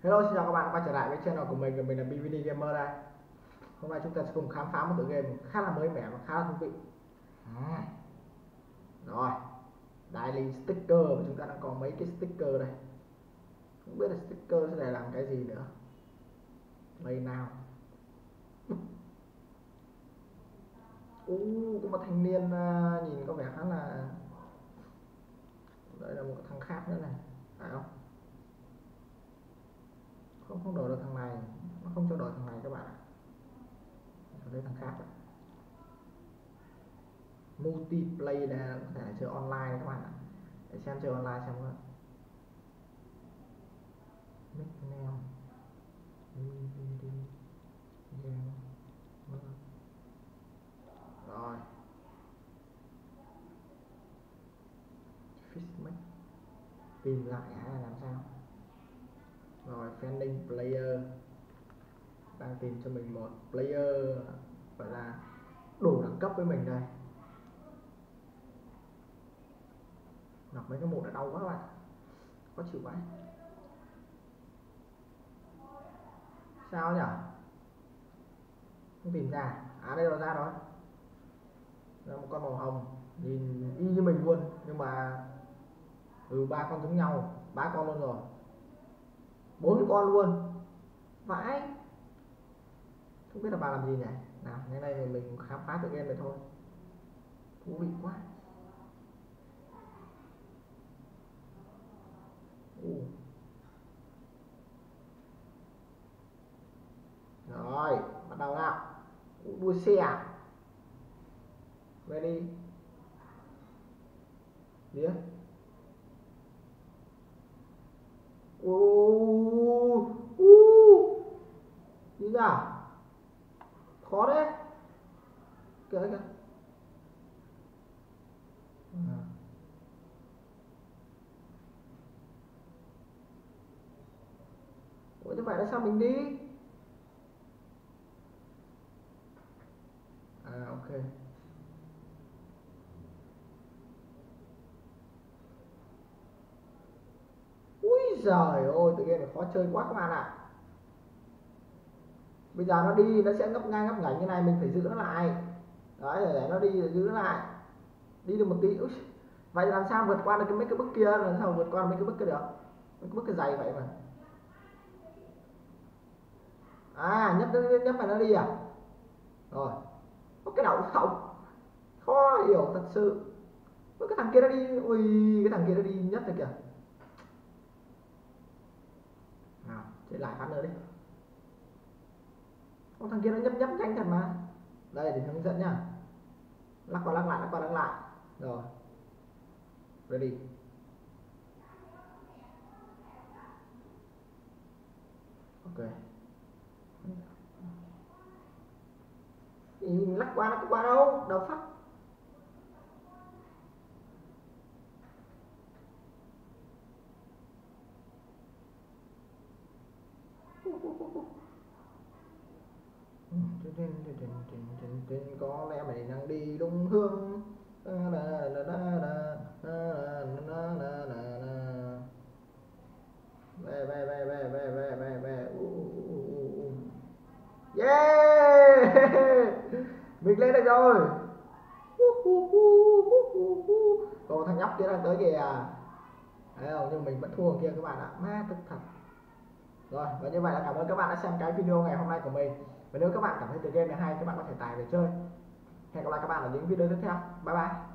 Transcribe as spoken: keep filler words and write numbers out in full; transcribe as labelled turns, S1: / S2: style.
S1: Hello, xin chào các bạn quay trở lại với channel của mình. Mình là bê vê đê Gamer đây. Hôm nay chúng ta sẽ cùng khám phá một tựa game khá là mới mẻ và khá là thú vị. À. Rồi, Daily Sticker, và chúng ta đang có mấy cái sticker đây. Không biết là sticker sẽ để làm cái gì nữa. Play nào. Uh, có một thanh niên uh, nhìn có vẻ khá là... Đây là một thằng khác nữa này, phải không? Không, không đổi được thằng này, nó không cho đổi thằng này các bạn ạ. Đây thằng khác rồi. Multiplayer là có thể chơi online các bạn ạ. Để xem chơi online xem nữa. Nickname rồi Fishmate tìm lại hay là làm sao? Rồi Finding Player đang tìm cho mình một player gọi là đủ đẳng cấp với mình đây. Đọc mấy cái mục đã đau quá các bạn, khó chịu quá. Sao nhỉ? Không tìm ra. À đây rồi, ra rồi. Là một con màu hồng nhìn y như mình luôn, nhưng mà ừ ba con giống nhau, ba con luôn rồi, bốn con luôn, vãi. Không biết là bà làm gì nhỉ? Nào, ngày nay thì mình khám phá tựa game này thôi, thú vị quá. Ừ. Rồi, bắt đầu nào. Đua xe à? Về đi. Đĩa. Ô ô gì nhỉ? Khó đấy. Kìa kìa. À. Ủa, như vậy là sao mình đi? À ok. Ui giời ơi, tựa game này khó chơi quá các bạn ạ. Bây giờ nó đi nó sẽ ngấp ngang ngấp ngảnh như này, mình phải giữ nó lại. Đấy, để nó đi, giữ nó lại. Đi được một tí. Ui, vậy làm sao vượt qua được cái mấy cái bước kia, làm sao vượt qua mấy cái bước kia được? Mấy cái bước cái dày vậy mà. À, nhấp nhấp phải nó đi à? Rồi. Có cái đầu không? Khó hiểu thật sự. Cái thằng kia nó đi, ui, cái thằng kia nó đi nhất rồi kìa. Nào, chơi lại phát nữa đi. Con thằng kia nó nhấp nhấp nhanh thật mà. Đây để hướng dẫn nhá. Lắc qua lắc lại, lắc qua lắc lại. Rồi. Ready. Ok. Thì lắc qua lắc qua đâu? Đâu phát. Có lẽ mày đang đi đúng hướng. Về về về về về về về về. Yeah. Mình lên được rồi. Còn thằng nhóc kia đang tới kìa. Thấy không? Nhưng mình vẫn thua kia các bạn ạ. Ma tức thật. Rồi, và như vậy là cảm ơn các bạn đã xem cái video ngày hôm nay của mình. Và nếu các bạn cảm thấy tựa game này hay, các bạn có thể tải về chơi. Hẹn gặp lại các bạn ở những video tiếp theo. Bye bye.